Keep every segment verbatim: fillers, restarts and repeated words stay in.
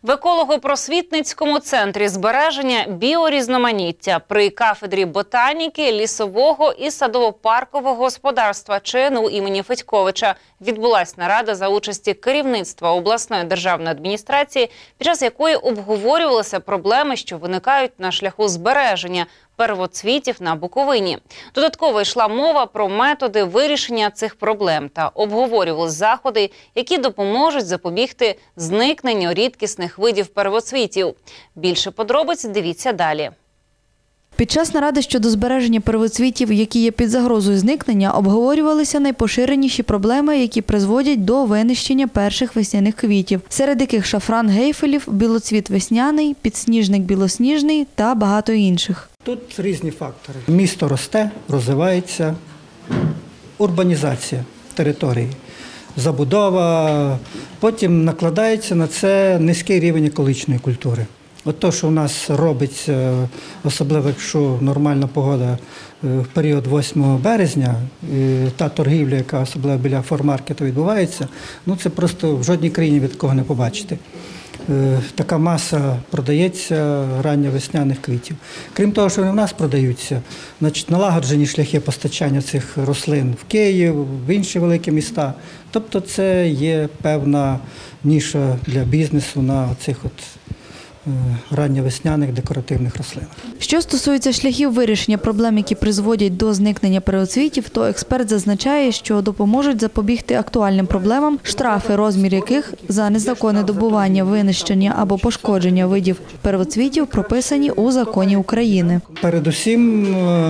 В еколого-просвітницькому центрі збереження біорізноманіття при кафедрі ботаніки, лісового і садово-паркового господарства ЧНУ імені Федьковича відбулась нарада за участі керівництва обласної державної адміністрації, під час якої обговорювалися проблеми, що виникають на шляху збереження первоцвітів на Буковині. Додатково йшла мова про методи вирішення цих проблем та обговорювали заходи, які допоможуть запобігти зникненню рідкісних видів первоцвітів. Більше подробиць дивіться далі. Під час наради щодо збереження первоцвітів, які є під загрозою зникнення, обговорювалися найпоширеніші проблеми, які призводять до винищення перших весняних квітів, серед яких шафран гейфелів, білоцвіт весняний, підсніжник білосніжний та багато інших. Тут різні фактори. Місто росте, розвивається, урбанізація території, забудова, потім накладається на це низький рівень екологічної культури. От те, що у нас робиться, особливо якщо нормальна погода в період восьмого березня, та торгівля, яка особливо біля формаркету відбувається, ну це просто в жодній країні від такого не побачите. Така маса продається ранньовесняних квітів. Крім того, що вони в нас продаються, значить, налагоджені шляхи постачання цих рослин в Київ, в інші великі міста. Тобто це є певна ніша для бізнесу на цих от ранньовесняних декоративних рослинах. Що стосується шляхів вирішення проблем, які призводять до зникнення первоцвітів, то експерт зазначає, що допоможуть запобігти актуальним проблемам, штрафи, розмір яких за незаконне добування, винищення або пошкодження видів первоцвітів прописані у законі України. Передусім,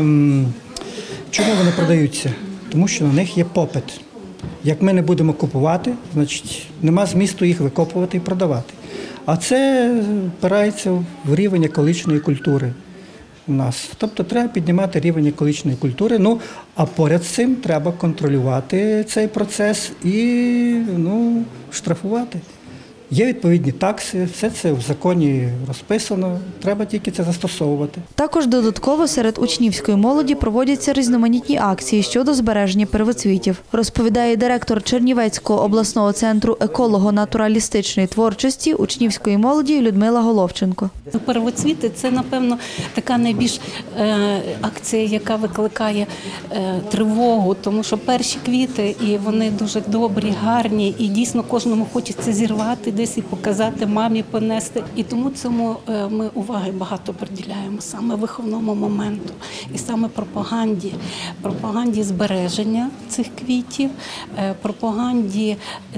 чому вони продаються? Тому що на них є попит. Як ми не будемо купувати, значить нема змісту їх викопувати і продавати. А це впирається в рівень екологічної культури у нас. Тобто треба піднімати рівень екологічної культури, ну, а поряд з цим треба контролювати цей процес і ну, штрафувати. Є відповідні такси, все це в законі розписано, треба тільки це застосовувати. Також додатково серед учнівської молоді проводяться різноманітні акції щодо збереження первоцвітів, розповідає директор Чернівецького обласного центру еколого-натуралістичної творчості учнівської молоді Людмила Головченко. Первоцвіти – це, напевно, така найбільш е, акція, яка викликає е, тривогу, тому що перші квіти, і вони дуже добрі, гарні, і дійсно кожному хочеться зірвати десь і показати, мамі понести. І тому цьому ми уваги багато приділяємо саме виховному моменту і саме пропаганді, пропаганді збереження цих квітів, пропаганді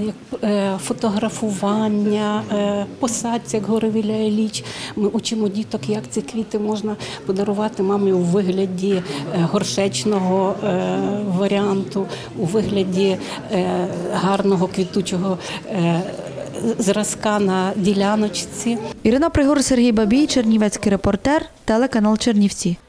фотографування, посадці, як говорив Ілля Ілліч. Ми учимо діток, як ці квіти можна подарувати мамі у вигляді горшечного варіанту, у вигляді гарного квітучого зразка на діляночці. Ірина Пригор, Сергій Бабій, Чернівецький репортер, телеканал Чернівці.